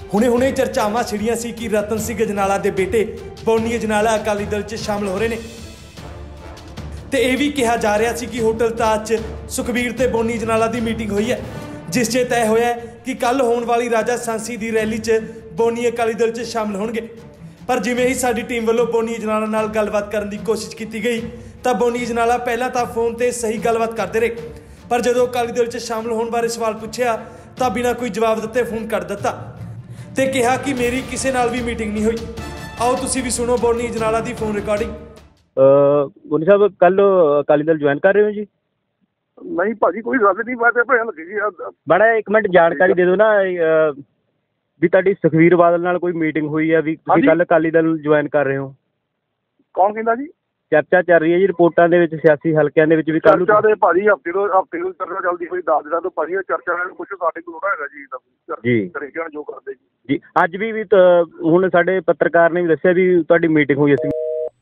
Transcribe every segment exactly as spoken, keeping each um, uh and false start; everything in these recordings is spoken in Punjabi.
ਹੁਣੇ ਹੁਣੇ ਚਰਚਾਵਾਂ ਛਿੜੀਆਂ ਸੀ ਕਿ ਰਤਨ ਸਿੰਘ ਅਜਨਾਲਾ ਦੇ ਬੇਟੇ ਬੋਨੀ ਅਜਨਾਲਾ ਅਕਾਲੀ ਦਲ 'ਚ ਸ਼ਾਮਲ ਹੋ ਰਹੇ ਨੇ ਤੇ ਇਹ ਵੀ ਕਿਹਾ ਜਾ ਰਿਹਾ ਸੀ ਕਿ ਹੋਟਲ ਤਾਜ 'ਚ ਸੁਖਬੀਰ ਤੇ ਬੋਨੀ ਅਜਨਾਲਾ ਦੀ ਮੀਟਿੰਗ ਹੋਈ ਹੈ, ਜਿਸ 'ਚ ਤੈਅ ਹੋਇਆ ਕਿ ਕੱਲ ਹੋਣ ਵਾਲੀ ਰਾਜਾ ਸਾਂਸੀ ਦੀ ਰੈਲੀ 'ਚ ਬੋਨੀ ਅਕਾਲੀ ਦਲ 'ਚ ਸ਼ਾਮਲ ਹੋਣਗੇ। ਪਰ ਜਿਵੇਂ ਹੀ ਸਾਡੀ ਟੀਮ ਵੱਲੋਂ ਬੋਨੀ ਅਜਨਾਲਾ ਨਾਲ ਗੱਲਬਾਤ ਕਰਨ ਦੀ ਕੋਸ਼ਿਸ਼ ਕੀਤੀ ਗਈ ਤਾਂ ਬੋਨੀ ਅਜਨਾਲਾ ਪਹਿਲਾਂ ਤਾਂ ਫੋਨ ਤੇ ਸਹੀ ਗੱਲਬਾਤ ਕਰਦੇ ਰਹੇ, ਪਰ ਜਦੋਂ ਅਕਾਲੀ ਦਲ 'ਚ ਸ਼ਾਮਲ ਹੋਣ ਬਾਰੇ ਸਵਾਲ ਪੁੱਛਿਆ ਤਾਂ ਬਿਨਾਂ ਕੋਈ ਜਵਾਬ ਦਿੱਤੇ ਫੋਨ ਕੱਟ ਦਿੱਤਾ ਤੇ ਕਿਹਾ ਕਿ ਮੇਰੀ ਕਿਸੇ ਨਾਲ ਵੀ ਮੀਟਿੰਗ ਨਹੀਂ ਹੋਈ। ਆਓ ਤੁਸੀਂ ਵੀ ਸੁਣੋ ਬੋਨੀ ਅਜਨਾਲਾ ਦੀ ਫੋਨ ਰਿਕਾਰਡਿੰਗ। ਬੋਨੀ ਸਾਹਿਬ ਕੱਲ ਅਕਾਲੀ ਦਲ ਜੁਆਇਨ ਕਰ ਰਹੇ ਹੋ ਜੀ? ਨਹੀਂ ਭਾਜੀ ਕੋਈ ਗੱਲ ਨਹੀਂ, ਮੈਂ ਤਾਂ ਭੈਣ ਲੱਗੀ ਬੜਾ ਇੱਕ ਮਿੰਟ ਜਾਣਕਾਰੀ ਦੇ ਦਿਓ ਨਾ ਵੀ ਤੁਹਾਡੀ ਸੁਖਬੀਰ ਬਾਦਲ ਨਾਲ ਕੋਈ ਮੀਟਿੰਗ ਹੋਈ ਹੈ ਵੀ ਤੁਸੀਂ ਕੱਲ ਅਕਾਲੀ ਦਲ ਜੁਆਇਨ ਕਰ ਰਹੇ ਹੋ? ਕੌਣ ਕਹਿੰਦਾ ਜੀ? ਚਰਚਾ ਚੱਲ ਰਹੀ ਹੈ ਜੀ ਰਿਪੋਰਟਾਂ ਦੇ ਵਿੱਚ, ਸਿਆਸੀ ਹਲਕਿਆਂ ਦੇ ਵਿੱਚ ਵੀ ਕੱਲ ਚਰਚਾ ਦੇ ਭਾਜੀ ਹਫਤੇ ਤੋਂ ਹਫਤੇ ਤੋਂ ਚਰਚਾ ਚੱਲਦੀ ਹੋਈ ਦਸ ਦਿਨਾਂ ਤੋਂ ਭਾਜੀ ਚਰਚਾ ਕੁਛ ਸਾਡੇ ਕੋਲ ਹੈਗਾ ਜੀ ਜੀ ਤਰੀਕੇ ਨਾਲ ਜੋ ਕਰਦੇ ਜੀ ਜੀ ਅੱਜ ਵੀ ਵੀ ਹੁਣ ਸਾਡੇ ਪੱਤਰਕਾਰ ਨੇ ਵੀ ਦੱਸਿਆ ਵੀ ਤੁਹਾਡੀ ਮੀਟਿੰਗ ਹੋਈ ਸੀ।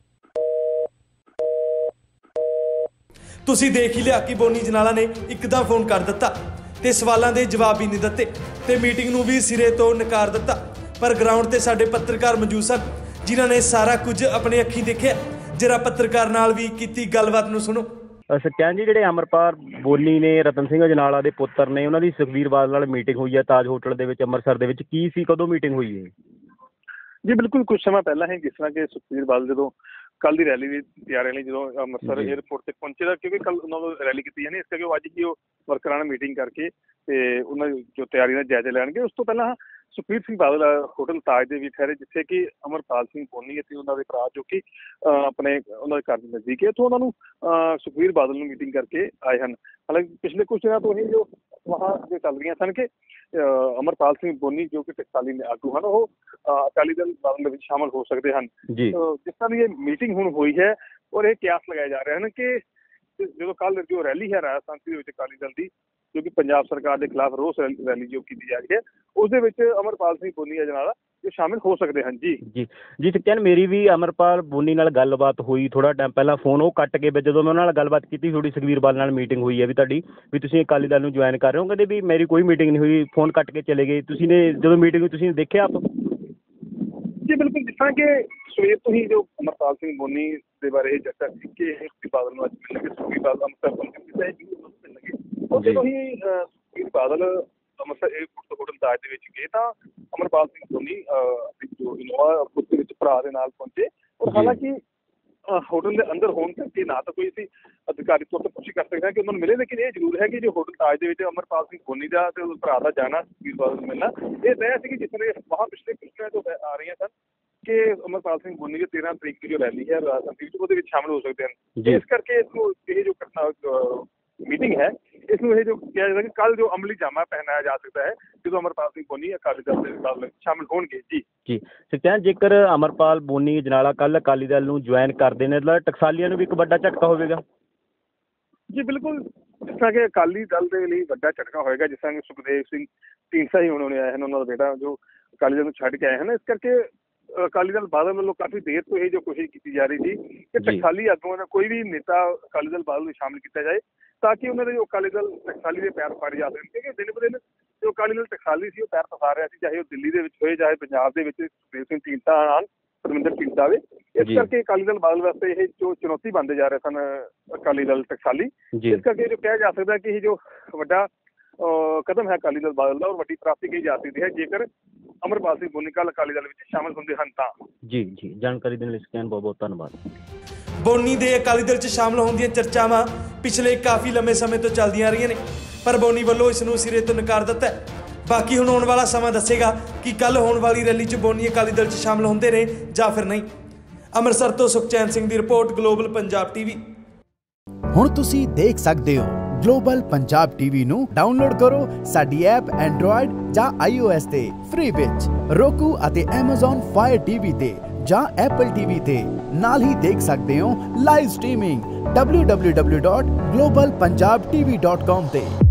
ਤੁਸੀਂ ਦੇਖ ਹੀ ਲਿਆ ਕਿ ਬੋਨੀ ਅਜਨਾਲਾ ਨੇ ਇੱਕਦਮ ਫੋਨ ਕਰ ਦਿੱਤਾ ਤੇ ਸਵਾਲਾਂ ਦੇ ਜਵਾਬ ਹੀ ਨਹੀਂ ਦਿੱਤੇ ਤੇ ਮੀਟਿੰਗ ਨੂੰ ਵੀ ਸਿਰੇ ਤੋਂ ਨਕਾਰ ਦਿੱਤਾ। ਪਰ ਗਰਾਊਂਡ ਤੇ ਸਾਡੇ ਪੱਤਰਕਾਰ ਮੌਜੂਦ ਸਨ ਜਿਨ੍ਹਾਂ ਨੇ ਸਾਰਾ ਕੁਝ ਆਪਣੇ ਅੱਖੀਂ ਦੇਖਿਆ। ਜਰਾ ਪੱਤਰਕਾਰ ਨਾਲ ਵੀ ਕੀਤੀ ਗੱਲਬਾਤ ਨੂੰ ਸੁਣੋ। ਸਤਿਆਨ ਜੀ, ਜਿਹੜੇ ਅਮਰਪਾਲ ਬੋਨੀ ਨੇ ਰਤਨ ਸਿੰਘ ਅਜਨਾਲਾ ਦੇ ਪੁੱਤਰ ਨੇ, ਉਹਨਾਂ ਦੀ ਸੁਖਬੀਰ ਬਾਦਲ ਨਾਲ ਮੀਟਿੰਗ ਹੋਈ ਹੈ ਤਾਜ ਹੋਟਲ ਦੇ ਵਿੱਚ ਅੰਮ੍ਰਿਤਸਰ ਦੇ ਵਿੱਚ, ਕੀ ਸੀ, ਕਦੋਂ ਮੀਟਿੰਗ ਹੋਈ ਹੈ ਜੀ? ਬਿਲਕੁਲ ਕੁਝ ਸਮਾਂ ਪਹਿਲਾਂ ਹੀ, ਜਿਸ ਤਰ੍ਹਾਂ ਕਿ ਸੁਖਬੀਰ ਬਾਦਲ ਜਦੋਂ ਕੱਲ੍ਹ ਦੀ ਰੈਲੀ ਦੀ ਤਿਆਰੀਆਂ ਲਈ ਜਦੋਂ ਅੰਮ੍ਰਿਤਸਰ ਏਅਰਪੋਰਟ ਤੇ ਪਹੁੰਚੇ ਤਾਂ ਕਿਉਂਕਿ ਕੱਲ ਉਹਨਾਂ ਨੂੰ ਰੈਲੀ ਕੀਤੀ ਜਾਣੀ, ਇਸ ਕਰਕੇ ਉਹ ਅੱਜ ਹੀ ਉਹ ਵਰਕਰਾਂ ਨਾਲ ਮੀਟਿੰਗ ਕਰਕੇ ਤੇ ਉਹਨਾਂ ਦੀ ਜੋ ਤਿਆਰੀ ਦਾ ਜਾਇਜ਼ਾ ਲੈਣਗੇ। ਉਸ ਤੋਂ ਪਹਿਲਾਂ ਸੁਖਬੀਰ ਸਿੰਘ ਬਾਦਲ ਹੋਟਲ ਤਾਜ ਦੇ ਵੀ ਠਹਿਰੇ, ਜਿੱਥੇ ਕਿ ਅਮਰਪਾਲ ਸਿੰਘ ਬੋਨੀ ਅਤੇ ਉਹਨਾਂ ਦੇ ਭਰਾ ਜੋ ਕਿ ਆਪਣੇ ਉਹਨਾਂ ਦੇ ਘਰ ਦੇ ਨਜ਼ਦੀਕ ਹੈ, ਇੱਥੋਂ ਉਹਨਾਂ ਨੂੰ ਸੁਖਬੀਰ ਬਾਦਲ ਨੂੰ ਮੀਟਿੰਗ ਕਰਕੇ ਆਏ ਹਨ। ਹਾਲਾਂਕਿ ਪਿਛਲੇ ਕੁਝ ਦਿਨਾਂ ਤੋਂ ਹੀ ਜੋ ਵਹਾਂ ਜੋ ਚੱਲ ਰਹੀਆਂ ਸਨ ਕਿ ਅਮਰਪਾਲ ਸਿੰਘ ਬੋਨੀ ਜੋ ਕਿ ਟਕਸਾਲੀ ਆਗੂ ਹਨ, ਉਹ ਅਕਾਲੀ ਦਲ ਦੇ ਵਿੱਚ ਸ਼ਾਮਲ ਹੋ ਸਕਦੇ ਹਨ। ਜਿਸ ਤਰ੍ਹਾਂ ਦੀ ਇਹ ਮੀਟਿੰਗ ਹੁਣ ਹੋਈ ਹੈ ਔਰ ਇਹ ਕਿਆਸ ਲਗਾਏ ਜਾ ਰਹੇ ਹਨ ਕਿ ਜਦੋਂ ਕੱਲ੍ਹ ਜੋ ਰੈਲੀ ਹੈ ਰਾਜਾ ਸਾਂਸੀ ਦੇ ਵਿੱਚ ਅਕਾਲੀ ਦਲ ਦੀ, ਜੋ ਕਿ ਪੰਜਾਬ ਸਰਕਾਰ ਦੇ ਖਿਲਾਫ ਰੋਸ ਰੈਲੀ ਜੋ ਕੀਤੀ ਜਾ ਰਹੀ ਹੈ, ਉਸ ਦੇ ਵਿੱਚ ਅਮਰਪਾਲ ਸਿੰਘ ਬੋਨੀ ਅਜਨਾਲਾ ਜੋ ਸ਼ਾਮਿਲ ਹੋ ਸਕਦੇ ਹਨ। ਜੀ ਜੀ ਜੀ ਸਤਿਆਨ, ਮੇਰੀ ਵੀ ਅਮਰਪਾਲ ਬੋਨੀ ਨਾਲ ਗੱਲਬਾਤ ਹੋਈ ਥੋੜਾ ਟਾਈਮ ਪਹਿਲਾਂ, ਫੋਨ ਉਹ ਕੱਟ ਕੇ ਜਦੋਂ ਮੈਂ ਉਹਨਾਂ ਨਾਲ ਗੱਲਬਾਤ ਕੀਤੀ, ਥੋੜੀ ਸੁਖਬੀਰ ਬਾਦਲ ਨਾਲ ਮੀਟਿੰਗ ਹੋਈ ਹੈ ਵੀ ਤੁਹਾਡੀ, ਵੀ ਤੁਸੀਂ ਅਕਾਲੀ ਦਲ ਨੂੰ ਜੁਆਇਨ ਕਰ ਰਹੇ ਹੋ, ਕਹਿੰਦੇ ਵੀ ਮੇਰੀ ਕੋਈ ਮੀਟਿੰਗ ਨਹੀਂ ਹੋਈ, ਫੋਨ ਕੱਟ ਕੇ ਚਲੇ ਗਏ। ਤੁਸੀਂ ਨੇ ਜਦੋਂ ਮੀਟਿੰਗ ਹੋਈ ਤੁਸੀਂ ਦੇਖਿਆ ਆਪ? ਜੀ ਬਿਲਕੁਲ, ਜਿਸ ਤਰ੍ਹਾਂ ਕਿ ਸਵੇਰ ਤੋਂ ਹੀ ਜੋ ਅਮਰਪਾਲ ਸਿੰਘ ਬੋਨੀ ਦੇ ਬਾਰੇ ਇਹ ਚਰਚਾ ਸੀ ਕਿ ਸੁਖਬੀਰ ਬਾਦਲ ਨੂੰ ਅੱਜ ਮਿਲਣਗੇ, ਸੁਖਬੀਰ ਬਾਦਲ ਅੰਮ੍ਰਿਤਸਰ ਪਹੁੰਚਣਗੇ, ਉਹ ਜਦੋਂ ਹੀ ਸੁਖਬੀਰ ਬਾਦਲ ਅੰਮ੍ਰਿਤਸਰ ਏਅਰਪੋਰਟ ਤੋਂ ਹੋਟਲ ਤਾਜ ਦੇ ਵਿੱਚ ਗਏ ਤਾਂ ਅਮਰਪਾਲ ਸਿੰਘ ਬੋਨੀ ਜੋ ਇਨੋਵਾ ਦੇ ਵਿੱਚ ਭਰਾ ਦੇ ਨਾਲ ਪਹੁੰਚੇ। ਔਰ ਹਾਲਾਂਕਿ ਹੋਟਲ ਦੇ ਅੰਦਰ ਹੋਣ ਕਰਕੇ ਨਾ ਤਾਂ ਕੋਈ ਅਸੀਂ ਅਧਿਕਾਰੀ ਤੌਰ ਤੇ ਪੁੱਛ ਕਰ ਸਕਦੇ ਹਾਂ ਕਿ ਉਹਨਾਂ ਨੂੰ ਮਿਲੇ, ਲੇਕਿਨ ਇਹ ਜ਼ਰੂਰ ਹੈ ਕਿ ਜੋ ਹੋਟਲ ਤਾਜ ਦੇ ਵਿੱਚ ਅਮਰਪਾਲ ਸਿੰਘ ਬੋਨੀ ਦਾ ਤੇ ਉਸ ਭਰਾ ਦਾ ਜਾਣਾ, ਸੁਖਬੀਰ ਬਾਦਲ ਨੂੰ ਮਿਲਣਾ, ਇਹ ਤੈਅ ਸੀ ਕਿ ਜਿਸ ਤਰ੍ਹਾਂ ਵਹਾਂ ਪਿਛਲੇ ਕੁਝ ਦਿਨਾਂ ਤੋਂ ਆ ਰਹੀਆਂ ਸਨ ਕਿ ਅਮਰਪਾਲ ਸਿੰਘ ਬੋਨੀ ਦੀ ਤੇਰਾਂ ਤਰੀਕ ਦੀ ਜੋ ਰੈਲੀ ਹੈ ਰਾਜਸਥਾਨ ਉਹਦੇ ਵਿੱਚ ਸ਼ਾਮਿਲ ਹੋ ਸਕਦੇ ਹਨ। ਇਸ ਕਰਕੇ ਇਸਨੂੰ ਇਹ ਜੋ ਘਟਨਾ ਮੀਟਿੰਗ ਹੈ, ਇਸ ਨੂੰ ਇਹ ਜੋ ਕਿਹਾ ਜਾਂਦਾ ਕਿ ਕੱਲ ਜੋ ਅਮਲੀ ਜਾਮਾ ਪਹਿਨਾਇਆ ਜਾ ਸਕਦਾ ਹੈ ਜਦੋਂ ਅਮਰਪਾਲ ਸਿੰਘ ਬੋਨੀ ਅਕਾਲੀ ਦਲ ਦੇ ਨਾਲ ਸ਼ਾਮਿਲ ਹੋਣਗੇ। ਜੀ ਜੀ ਸਤਿਆਨ, ਜੇਕਰ ਅਮਰਪਾਲ ਬੋਨੀ ਅਜਨਾਲਾ ਕੱਲ ਅਕਾਲੀ ਦਲ ਨੂੰ ਜੁਆਇਨ ਕਰਦੇ ਨੇ ਤਾਂ ਟਕਸਾਲੀਆਂ ਨੂੰ ਵੀ ਇੱਕ ਵੱਡਾ ਝਟਕਾ ਹੋਵੇਗਾ। ਜੀ ਬਿਲਕੁਲ, ਜਿਸ ਤਰ੍ਹਾਂ ਕਿ ਅਕਾਲੀ ਦਲ ਦੇ ਲਈ ਵੱਡਾ ਝਟਕਾ ਹੋਏਗਾ, ਜਿਸ ਤਰ੍ਹਾਂ ਕਿ ਸੁਖਦੇਵ ਸਿੰਘ ਢੀਂਡਸਾ ਹੀ ਹੁਣ ਆਏ ਹਨ, ਉਹਨਾਂ ਦਾ ਬੇਟਾ ਜੋ ਅਕਾਲੀ ਦਲ ਨੂੰ ਛੱਡ ਕੇ ਆਏ ਹਨ। ਇਸ ਕਰਕੇ ਅਕਾਲੀ ਦਲ ਬਾਦਲ ਵੱਲੋਂ ਕਾਫੀ ਦੇਰ ਤੋਂ ਇਹ ਜੋ ਕੋਸ਼ਿਸ਼ ਕੀਤੀ ਜਾ ਰਹੀ ਸੀ ਕਿ ਟਕਸਾਲੀ ਆਗੂਆਂ ਦਾ ਕੋਈ ਵੀ ਨੇਤਾ ਅਕਾਲੀ ਦਲ ਬਾਦਲ ਨੂੰ ਸ਼ਾਮਿਲ ਕੀਤਾ ਜਾਏ ਤਾਂ ਕਿ ਉਹਨਾਂ ਦੇ ਜੋ ਅਕਾਲੀ ਦਲ ਟਕਸਾਲੀ ਦੇ ਪੈਰ ਫਾੜੇ ਜਾ ਸਕਣ, ਕਿਉਂਕਿ ਦਿਨ ਬ ਦਿਨ ਜੋ ਅਕਾਲੀ ਦਲ ਟਕਸਾਲੀ ਸੀ ਉਹ ਪੈਰ ਫਸਾ ਰਿਹਾ ਸੀ, ਚਾਹੇ ਉਹ ਦਿੱਲੀ ਦੇ ਵਿੱਚ ਹੋਏ ਚਾਹੇ ਪੰਜਾਬ ਦੇ ਵਿੱਚ ਸੁਖਦੇਵ ਸਿੰਘ ਢੀਂਡਸਾ ਨਾਲ ਪਰਮਿੰਦਰ ਢੀਂਡਸਾ ਆਵੇ। ਇਸ ਕਰਕੇ ਅਕਾਲੀ ਦਲ ਬਾਦਲ ਵਾਸਤੇ ਇਹ ਜੋ ਚੁਣੌਤੀ ਬਣਦੇ ਜਾ ਰਹੇ ਸਨ ਅਕਾਲੀ ਦਲ ਟਕਸਾਲੀ, ਇਸ ਕਰਕੇ ਜੋ ਕਿਹਾ ਜਾ ਸਕਦਾ ਕਿ ਇਹ ਜੋ ਵੱਡਾ ਕਦਮ ਹੈ ਅਕਾਲੀ ਦਲ ਬਾਦਲ ਦਾ ਔਰ ਵੱਡੀ ਪ੍ਰਾਪਤੀ ਕਹੀ ਜਾ ਸਕਦੀ ਹੈ ਜੇਕਰ ਅਮਰਪਾਲ ਸਿੰਘ ਬੋਨੀ ਕੱਲ੍ਹ ਅਕਾਲੀ ਦਲ ਵਿੱਚ ਸ਼ਾਮਲ ਹੁੰਦੇ ਹਨ ਤਾਂ। ਜੀ ਜੀ ਜਾਣਕਾਰੀ ਦੇਣ ਲਈ ਸਤਿਆਨ ਬਹੁਤ ਬਹੁਤ ਧੰਨਵਾਦ। ਬੋਨੀ ਦੇ ਅਕਾਲੀ ਦਲ 'ਚ ਸ਼ਾਮਲ ਹੋਣ ਦੀਆਂ ਚਰਚਾਵਾਂ ਪਿਛਲੇ ਕਾਫੀ ਲੰਮੇ ਸਮੇਂ ਤੋਂ ਚੱਲਦੀਆਂ ਰਹੀਆਂ ਨੇ, ਪਰ ਬੋਨੀ ਵੱਲੋਂ ਇਸ ਨੂੰ ਸਿਰੇ ਤੋਂ ਨਕਾਰ ਦਿੱਤਾ ਹੈ। ਬਾਕੀ ਹੁਣ ਆਉਣ ਵਾਲਾ ਸਮਾਂ ਦੱਸੇਗਾ ਕਿ ਕੱਲ ਹੋਣ ਵਾਲੀ ਰੈਲੀ 'ਚ ਬੋਨੀ ਅਕਾਲੀ ਦਲ 'ਚ ਸ਼ਾਮਲ ਹੁੰਦੇ ਨੇ ਜਾਂ ਫਿਰ ਨਹੀਂ। ਅੰਮ੍ਰਿਤਸਰ ਤੋਂ ਸੁਖਚੈਨ ਸਿੰਘ ਦੀ ਰਿਪੋਰਟ, ਗਲੋਬਲ ਪੰਜਾਬ ਟੀਵੀ। ਹੁਣ ਤੁਸੀਂ ਦੇਖ ਸਕਦੇ ਹੋ ਗਲੋਬਲ ਪੰਜਾਬ ਟੀਵੀ ਨੂੰ ਡਾਊਨਲੋਡ ਕਰੋ ਸਾਡੀ ਐਪ ਐਂਡਰੋਇਡ ਜਾਂ ਆਈ ਓ ਐਸ ਤੇ ਫ੍ਰੀ ਵਿੱਚ, roku ਅਤੇ Amazon Fire ਟੀ ਵੀ ਤੇ ਜਾਂ Apple ਟੀ ਵੀ ਤੇ। ਨਾਲ ਹੀ ਦੇਖ ਸਕਦੇ ਹੋ live streaming W W W dot global Punjab TV dot com ਤੇ।